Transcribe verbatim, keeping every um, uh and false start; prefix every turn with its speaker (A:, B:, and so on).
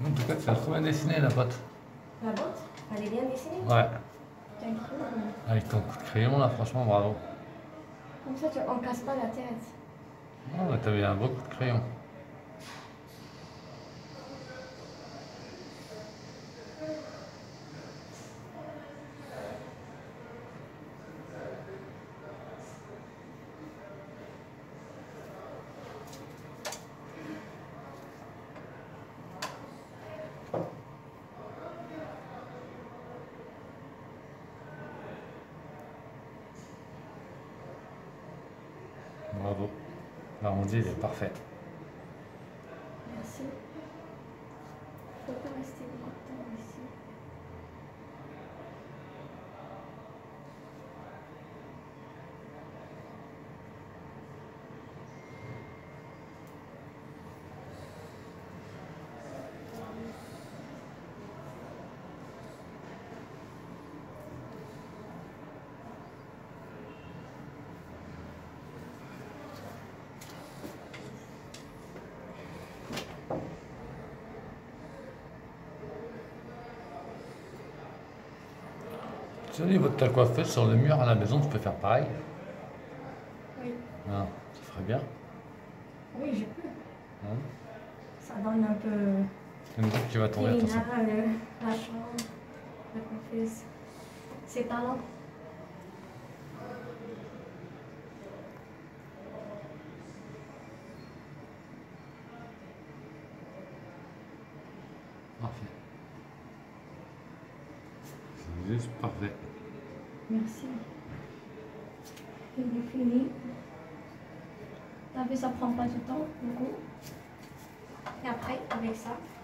A: En tout cas, tu as trop bien dessiné la botte.
B: La botte, elle est bien dessinée.
A: Ouais.
B: T'as écrit, euh,
A: Avec ton coup de crayon là, franchement, bravo.
B: Comme ça, tu, on casse pas la tête.
A: Oh, t'avais un beau coup de crayon. Bravo. L'arrondi, il est parfait.
B: Merci. Faut pas rester beaucoup de temps ici.
A: Tu sais, au niveau de ta coiffeuse sur le mur à la maison, tu peux faire pareil.
B: Oui.
A: Ah, ça ferait bien.
B: Oui, je peux.
A: Hein.
B: Ça donne un peu.
A: Une boucle qui va tomber, attention.
B: Féminin, le- la chambre, la coiffeuse. Ses talents.
A: Parfait. C'est juste parfait.
B: Merci. Il est fini. T'as vu, ça prend pas du temps, beaucoup. Et après, avec ça,